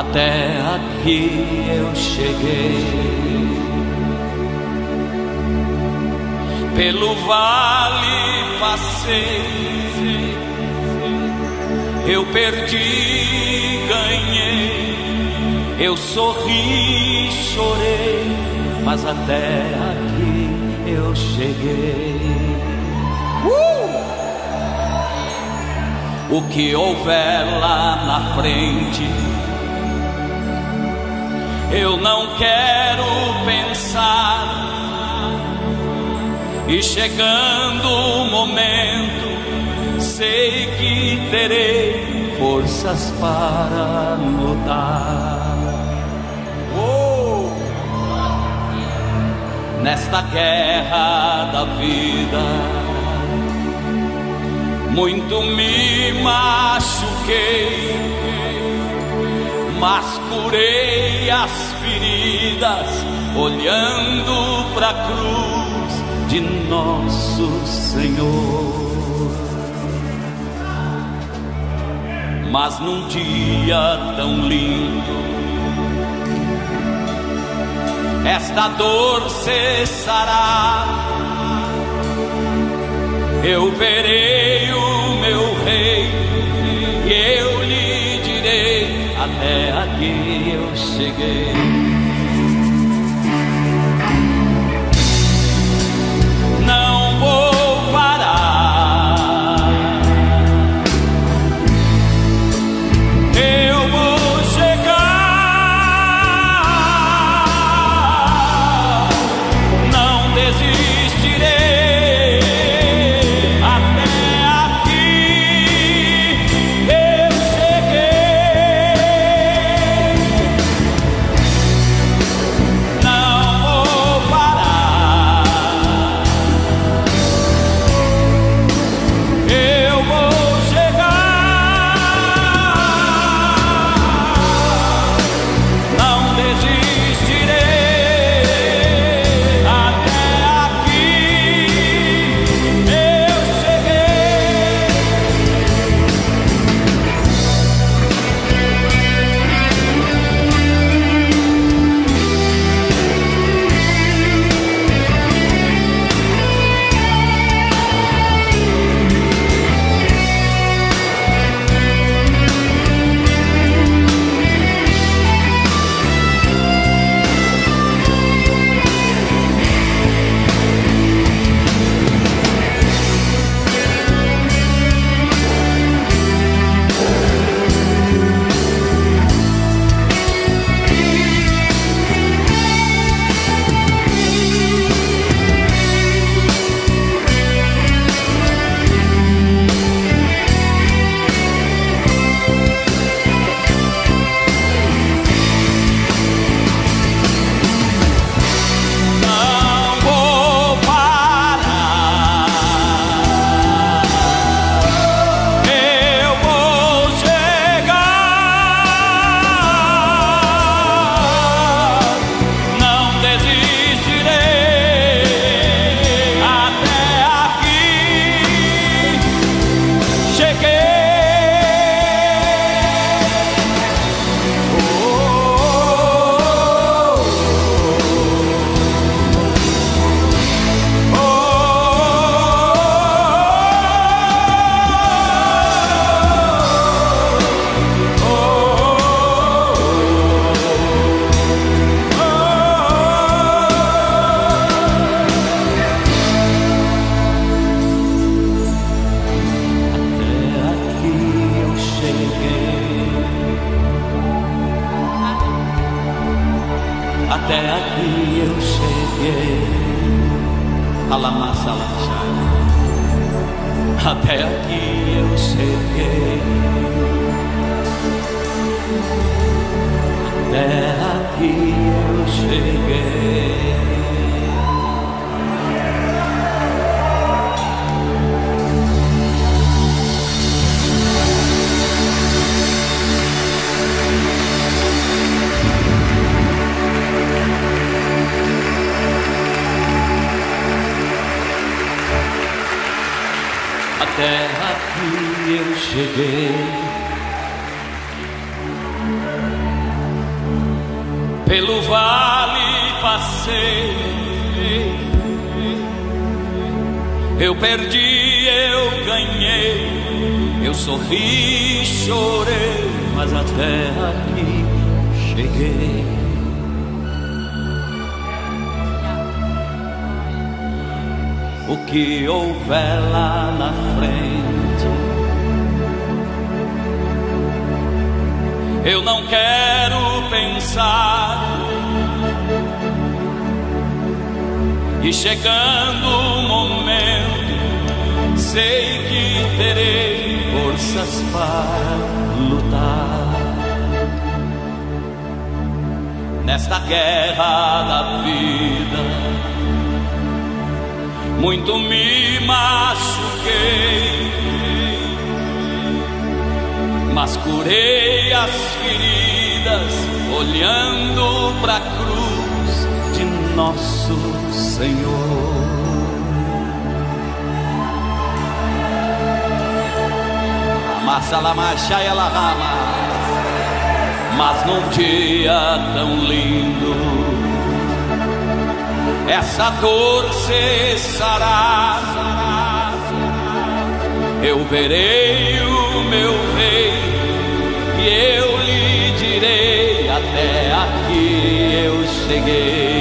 Até aqui eu cheguei, pelo vale passei, eu perdi, ganhei, eu sorri, chorei, mas até aqui eu cheguei. O que houver lá na frente, eu não quero pensar. E chegando o momento, sei que terei forças para lutar. Nesta guerra da vida, muito me machuquei, mas curei as feridas, olhando pra cruz de nosso Senhor. Mas num dia tão lindo, esta dor cessará. Eu verei o meu rei e eu lhe direi: até aqui eu cheguei. Não vou parar, eu vou chegar, não desistirei. Até aqui eu cheguei, até aqui eu cheguei, até aqui eu cheguei. Até aqui eu cheguei, pelo vale passei, eu perdi, eu ganhei, eu sorri, chorei, mas até aqui cheguei. O que houver lá na frente, eu não quero pensar. E chegando o momento, sei que terei forças para lutar. Nesta guerra da vida, muito me machuquei, mas curei as feridas, olhando para a cruz de nosso Senhor. Mas num dia tão lindo, essa dor cessará. Eu verei o meu rei e eu lhe direi: até aqui eu cheguei.